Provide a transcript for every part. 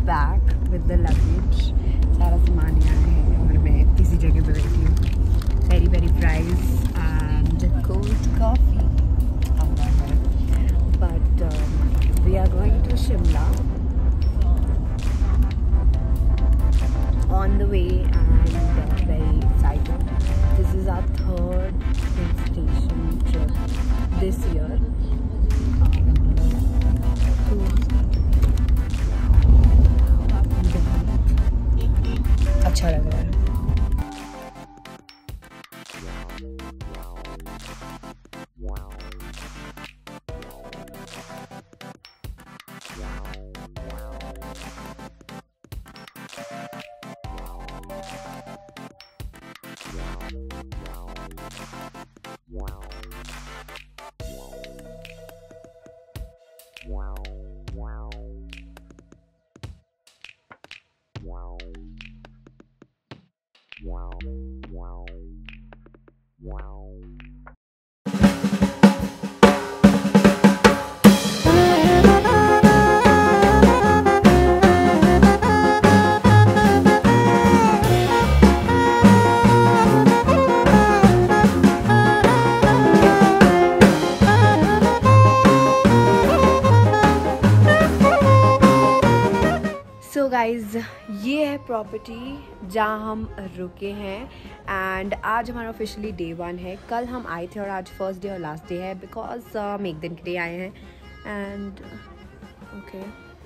back with the luggage. सारा सामान यहाँ है और मैं किसी जगह पे बैठी हूँ. Very fries and cold coffee. But we are going to Shimla on the way and very excited. This is our third hill station trip this year. अच्छा लग रहा है. सो गाइज ये है प्रॉपर्टी जहाँ हम रुके हैं एंड आज हमारा ऑफिशियली डे 1 है. कल हम आए थे और आज फर्स्ट डे और लास्ट डे है बिकॉज हम एक दिन के लिए आए हैं एंड ओके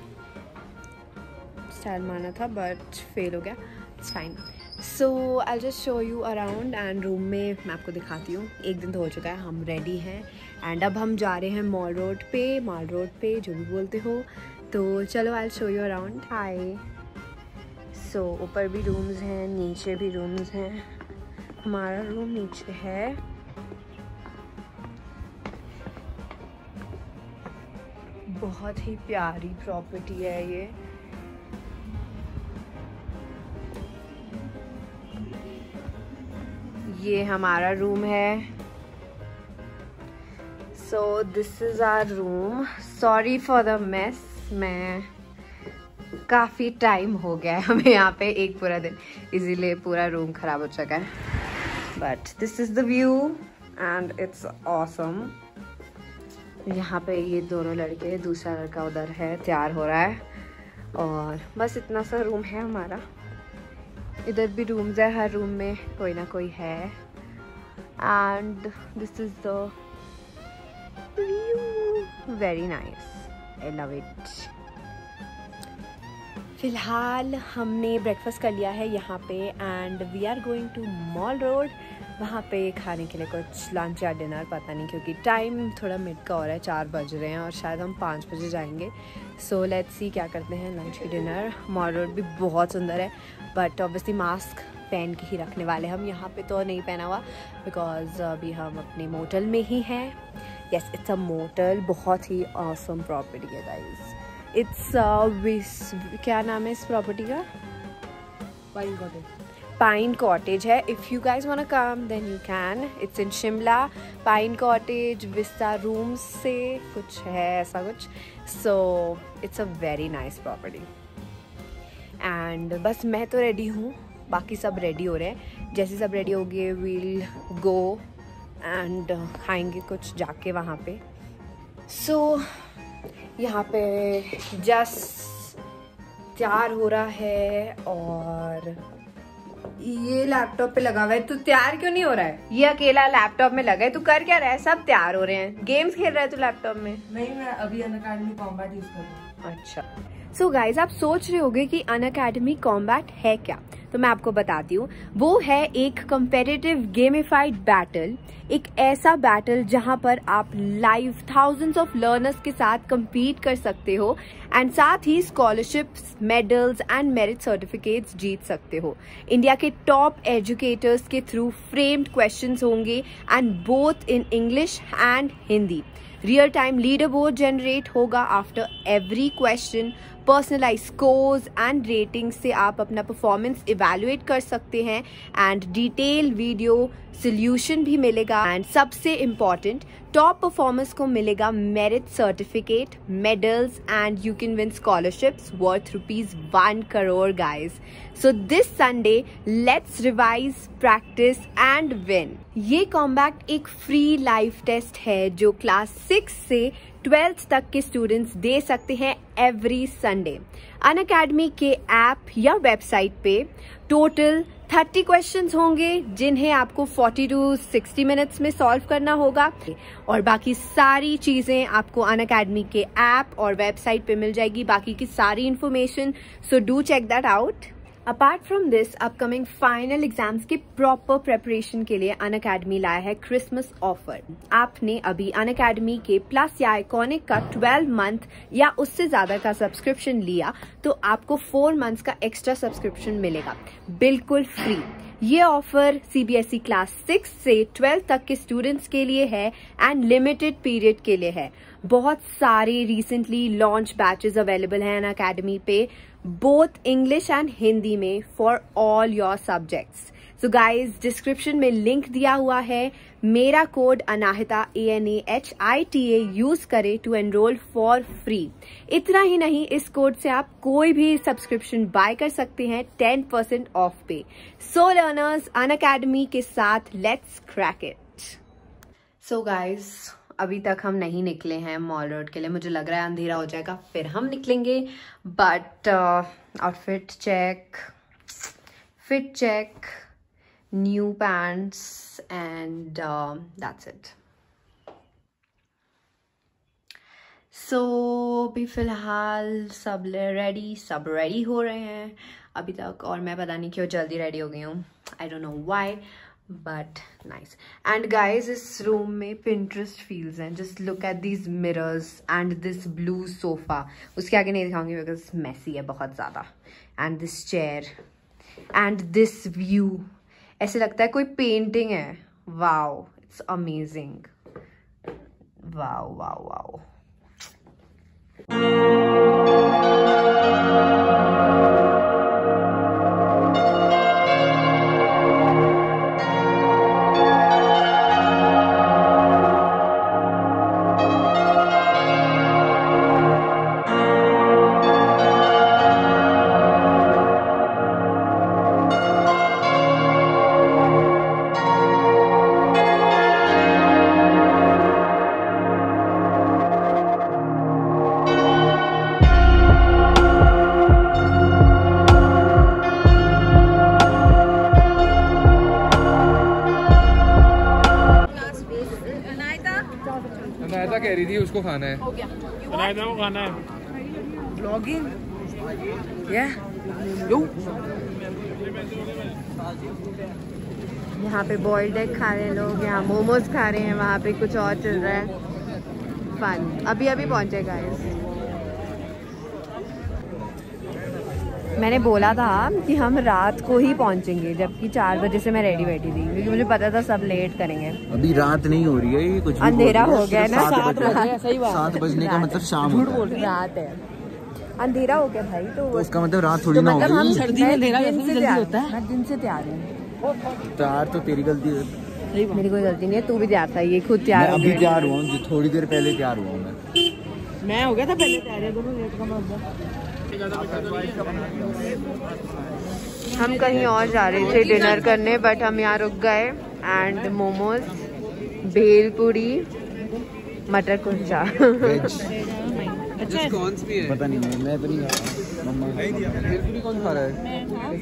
स्टाइल मारना था बट फेल हो गया. It's fine. So I just show you around and room में मैं आपको दिखाती हूँ. एक दिन तो हो चुका है, हम रेडी हैं एंड अब हम जा रहे हैं मॉल रोड पे जो भी बोलते हो. तो चलो I show you around. Hi. So ऊपर भी रूम्स हैं, नीचे भी रूम्स हैं. हमारा रूम नीचे है. बहुत ही प्यारी प्रॉपर्टी है ये. ये हमारा रूम है. So this is our room. Sorry for the mess. मैं काफ़ी टाइम हो गया है हमें यहाँ पे, एक पूरा दिन, इसीलिए पूरा रूम ख़राब हो चुका है. But this is the view and it's awesome. यहाँ पे ये दोनों लड़के, दूसरा लड़का उधर है, तैयार हो रहा है और बस इतना सा रूम है हमारा. इधर भी रूम्स है, हर रूम में कोई ना कोई है and this is the view. Very nice. I love it. फिलहाल हमने ब्रेकफास्ट कर लिया है यहाँ पे and we are going to mall road. वहाँ पे खाने के लिए कुछ लंच या डिनर पता नहीं, क्योंकि टाइम थोड़ा मिड का हो रहा है, 4 बज रहे हैं और शायद हम 5 बजे जाएंगे. सो लेट्स सी क्या करते हैं लंच की डिनर. मॉल रोड भी बहुत सुंदर है बट ऑब्वियसली मास्क पहन के ही रखने वाले हम. यहाँ पे तो नहीं पहना हुआ बिकॉज अभी हम अपने मोटल में ही हैं. Yes, it's a motel. बहुत ही ऑसम प्रॉपर्टी है गाइस. इट्स क्या नाम है इस प्रॉपर्टी का? पाइन कॉटेज है. If you guys want to come then you can. It's in Shimla. Pine cottage vista rooms से कुछ है ऐसा कुछ. So it's a very nice property and बस मैं तो रेडी हूँ, बाकी सब रेडी हो रहे हैं. जैसे सब रेडी हो गए वील गो एंड खाएंगे कुछ जाके वहाँ पे. सो यहाँ पे जस्ट तैयार हो रहा है और ये लैपटॉप पे लगा हुआ है. तू तैयार क्यों नहीं हो रहा है? ये अकेला लैपटॉप में लगा है. तू कर क्या रहा है? सब तैयार हो रहे हैं. गेम्स खेल रहा है तू लैपटॉप में? नहीं, मैं अभी अनअकैडमी कॉम्बैट यूज कर रही हूँ. अच्छा. सो गाइज आप सोच रहे होंगे कि अनअकैडमी कॉम्बैट है क्या, तो मैं आपको बताती हूँ. वो है एक कंपेटिटिव गेमिफाइड बैटल. एक ऐसा बैटल जहां पर आप लाइव थाउजेंड्स ऑफ लर्नर्स के साथ compete कर सकते हो एंड साथ ही scholarships, medals and merit certificates जीत सकते हो. इंडिया के टॉप एजुकेटर्स के थ्रू फ्रेम्ड क्वेश्चंस होंगे and both in English and Hindi. Real time leader board generate होगा after every question. Personalise scores and rating से आप अपना परफॉर्मेंस इवैल्यूएट कर सकते हैं एंड डिटेल वीडियो सोल्यूशन भी मिलेगा. एंड सबसे इम्पॉर्टेंट टॉप परफॉर्मर्स को मिलेगा merit certificate, medals and you can win scholarships worth ₹1 crore guys. So this Sunday let's revise, practice and win. ये कॉम्बैक्ट एक फ्री लाइव टेस्ट है जो class 6 से 12th तक के स्टूडेंट्स दे सकते हैं एवरी संडे। अनअकैडमी के ऐप या वेबसाइट पे टोटल 30 क्वेश्चंस होंगे जिन्हें आपको 40 to 60 मिनट्स में सॉल्व करना होगा और बाकी सारी चीजें आपको अनअकैडमी के ऐप और वेबसाइट पे मिल जाएगी, बाकी की सारी information, so do check that out. Apart from this, upcoming final exams के प्रॉपर प्रेपरेशन के लिए अनअकैडमी लाया है क्रिसमस ऑफर। आपने अभी अनअकैडमी के प्लस या आइकॉनिक का 12 मंथ या उससे ज्यादा का सब्सक्रिप्शन लिया तो आपको 4 मंथ्स का एक्स्ट्रा सब्सक्रिप्शन मिलेगा बिल्कुल फ्री। ये ऑफर सीबीएसई क्लास 6 से 12 तक के स्टूडेंट्स के लिए है एंड लिमिटेड पीरियड के लिए है। बहुत सारे रिसेंटली लॉन्च बैचेस अवेलेबल हैं अनअकैडमी पे, बोथ इंग्लिश एंड हिंदी में, for all your subjects. So guys, description में लिंक दिया हुआ है, मेरा कोड अनाहिता ANAHITA यूज करे टू एनरोल फॉर फ्री। इतना ही नहीं, इस कोड से आप कोई भी सब्सक्रिप्शन बाय कर सकते हैं 10% ऑफ पे। सो लर्नर्स, अनअकैडमी के साथ let's crack it. So guys, अभी तक हम नहीं निकले हैं मॉल रोड के लिए, मुझे लग रहा है अंधेरा हो जाएगा फिर हम निकलेंगे, but outfit check, fit check, new pants and that's it. So अभी फिलहाल सब रेडी हो रहे हैं अभी तक, और मैं पता नहीं क्यों जल्दी रेडी हो गई हूँ, I don't know why, but nice. And guys, इस रूम में पिंटरेस्ट फील्स हैं, just look at these mirrors and this blue sofa. उसके आगे नहीं दिखाऊंगी बिकॉज मैसी है बहुत ज़्यादा, and this chair and this view, ऐसे लगता है कोई पेंटिंग है। Wow, it's amazing, wow wow wow. Anaita कह रही थी उसको खाना है, अनायता को खाना है। ब्लॉगिंग यहाँ पे बॉइल्ड एग खा रहे हैं लोग, यहाँ मोमोज खा रहे हैं, वहाँ पे कुछ और चल रहा है फन। अभी पहुँचे गाइस। मैंने बोला था कि हम रात को ही पहुंचेंगे, जबकि 4 बजे से मैं रेडी बैठी थी क्योंकि मुझे पता था सब लेट करेंगे। अभी रात नहीं हो रही है, ये कुछ अंधेरा हो गया है ना, 7 बजने का मतलब शाम हो गया। रात है, अंधेरा हो गया भाई, तो इसका मतलब रात थोड़ी ना मतलब हम होगी। सर्दी में अंधेरा जल्दी होता है। मैं दिन से तैयार हूँ। तैयार तो तेरी गलती है, मेरी कोई गलती नहीं है, तू भी तैयार था, ये खुद तैयार हो अभी गया। तैयार हुआ हूँ, थोड़ी देर पहले तैयार हुआ हूँ मैं हो गया था पहले तैयार है, दोनों लेट का हम कहीं और जा रहे थे डिनर करने, बट हम यहाँ रुक गए। एंड मोमोज, भेलपुरी, मटर कुलचा। पता नहीं, मैं तो नहीं खा रहा। मम्मा भेलपुरी कौन खा रहा है?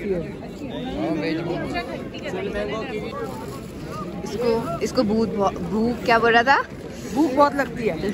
इसको भूख क्या बोल रहा था? भूख बहुत लगती है।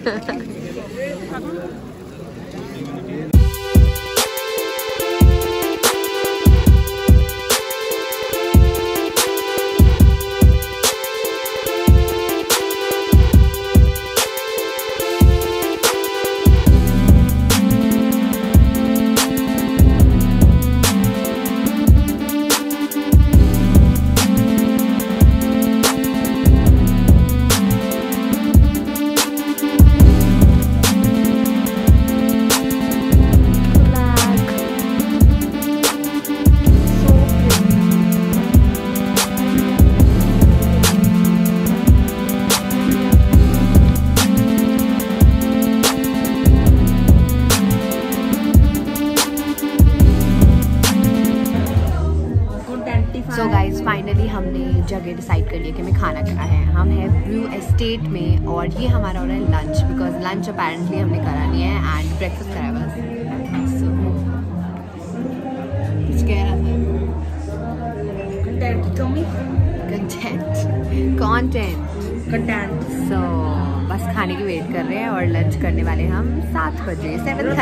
फाइनली हमने जगह डिसाइड कर लिया कि हमें खाना क्या है। हम हैं ब्रू एस्टेट में और ये हमारा हो रहा है लंच, बिकॉज लंच अपेरेंटली हमने करा नहीं है एंड ब्रेकफास्ट करा है बस। सो कुछ कह रहा था कंटेंट। सो बस खाने की वेट कर रहे हैं और लंच करने वाले हम 7 बजे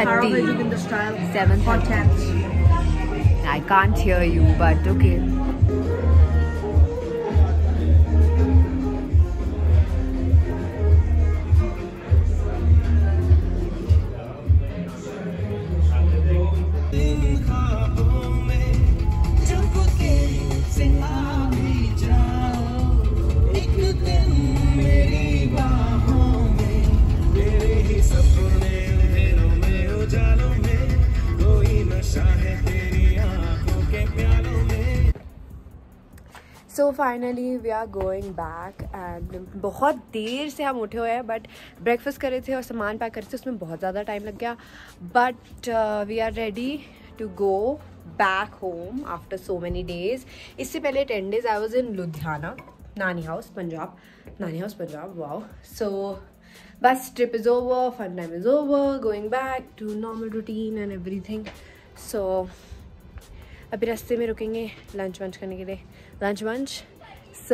7:30। I can't hear you, but okay. So finally we are going back and बहुत देर से हम उठे हुए हैं बट ब्रेकफास्ट कर रहे थे और सामान पैक कर रहे थे, उसमें बहुत ज़्यादा टाइम लग गया। But we are ready to go back home after so many days. इससे पहले 10 days I was in Ludhiana, नानी हाउस पंजाब, वाओ। सो बस trip is over, fun time is over, going back to normal routine and everything. So अभी रास्ते में रुकेंगे lunch वंच करने के लिए, lunch so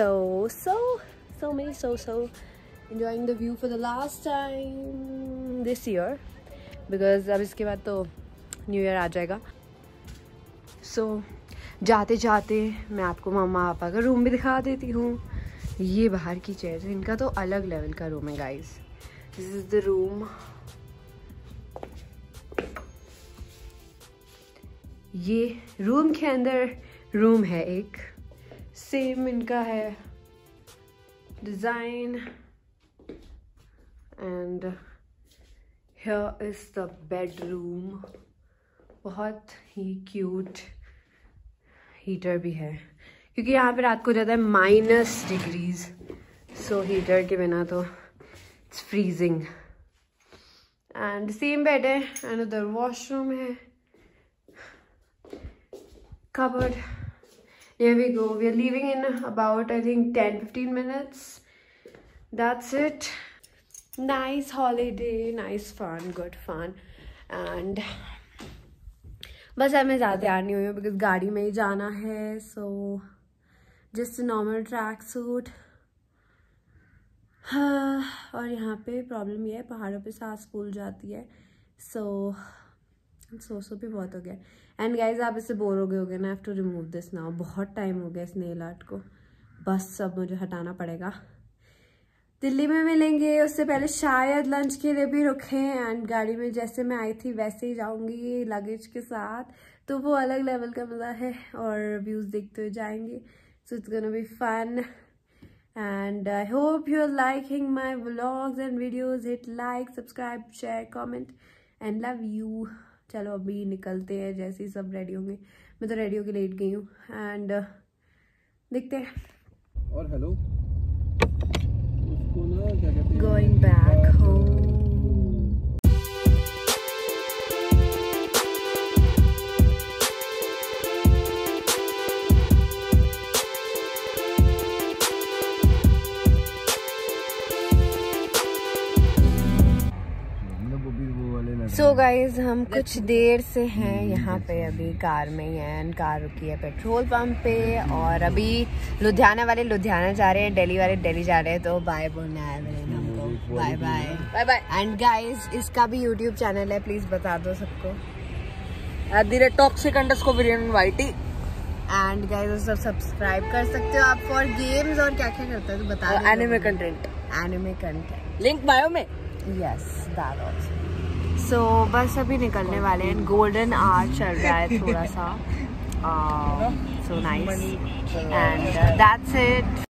enjoying the view for the last time this year because अब इसके बाद तो न्यू ईयर आ जाएगा। सो जाते जाते मैं आपको मम्मा पापा का रूम भी दिखा देती हूँ। ये बाहर की चेयर है, इनका तो अलग लेवल का रूम है guys. This is the room. ये रूम के अंदर रूम है एक, सेम इनका है design and here is the bedroom. बहुत ही क्यूट हीटर भी है क्योंकि यहाँ पे रात को जाता है -डिग्रीज, सो हीटर के बिना तो it's freezing. And same bed है एंड उधर वॉशरूम है, cupboard. Here we go. We are leaving in about I think 10-15 minutes. That's it. Nice holiday, nice fun, good fun. And बस अब मैं ज़्यादा तैयार नहीं हुई हूँ बिकॉज गाड़ी में ही जाना है। So just normal track suit. हाँ, और यहाँ पे प्रॉब्लम ये है पहाड़ों पे सांस फूल जाती है। सो भी बहुत हो गया। एंड गाइज आप इससे बोर हो गए होगे ना, I have to remove this now. बहुत टाइम हो गया इस नेल आर्ट को, बस अब मुझे हटाना पड़ेगा। दिल्ली में मिलेंगे, उससे पहले शायद लंच के लिए भी रुके। एंड गाड़ी में जैसे मैं आई थी वैसे ही जाऊंगी लगेज के साथ, तो वो अलग लेवल का मज़ा है और व्यूज़ देखते हुए जाएंगे। So it's gonna be fun and I hope you're liking my vlogs and videos. Hit like, subscribe, share, comment and love you. चलो अभी निकलते हैं जैसे ही सब रेडी होंगे। मैं तो रेडी होके लेट गई हूँ एंड देखते हैं। और हेलो, उसको ना क्या कहते हैं, going back home. So guys हम कुछ देर से हैं यहाँ पे, अभी कार में ही हैं। कार रुकी है पेट्रोल पंप पे और अभी लुधियाना वाले लुधियाना जा रहे हैं, दिल्ली वाले दिल्ली जा रहे हैं। तो बाय बोलना है मैंने हमको, bye bye bye bye. And guys इसका भी यूट्यूब चैनल है, प्लीज बता दो सबको, @toxic_YT। एंड गाइज सब सब्सक्राइब कर सकते हो आप फॉर गेम्स और क्या क्या करते हो तो बता दो। एनिमे कंटेंट लिंक बायो में। Yes that also. सो बस अभी निकलने वाले हैं। गोल्डन आवर चल रहा है थोड़ा सा, so nice and that's it.